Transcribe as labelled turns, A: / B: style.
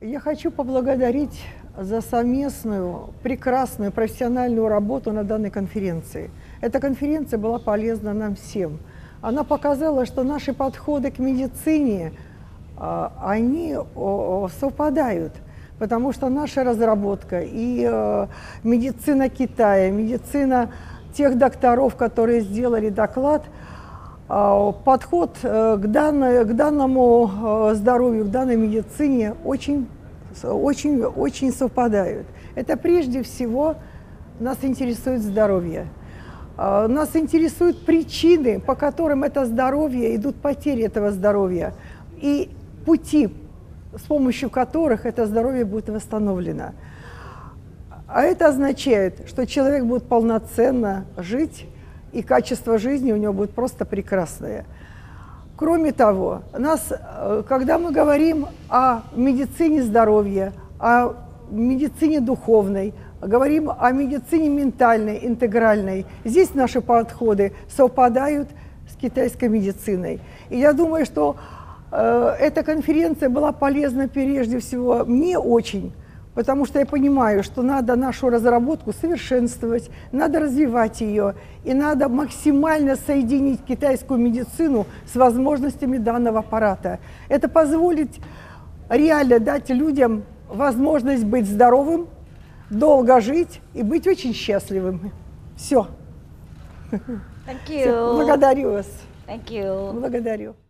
A: Я хочу поблагодарить за совместную, прекрасную, профессиональную работу на данной конференции. Эта конференция была полезна нам всем. Она показала, что наши подходы к медицине, они совпадают, потому что наша разработка и медицина Китая, медицина тех докторов, которые сделали доклад, подход к данному здоровью, к данной медицине очень совпадают. Это прежде всего нас интересует здоровье. Нас интересуют причины, по которым это здоровье, идут потери этого здоровья, и пути, с помощью которых это здоровье будет восстановлено. А это означает, что человек будет полноценно жить, и качество жизни у него будет просто прекрасное. Кроме того, когда мы говорим о медицине здоровья, о медицине духовной, говорим о медицине ментальной, интегральной, здесь наши подходы совпадают с китайской медициной. И я думаю, что эта конференция была полезна прежде всего мне очень, потому что я понимаю, что надо нашу разработку совершенствовать, надо развивать ее, и надо максимально соединить китайскую медицину с возможностями данного аппарата. Это позволит реально дать людям возможность быть здоровым, долго жить и быть очень счастливым. Все.
B: Thank you.
A: Благодарю вас.
B: Thank you.
A: Благодарю.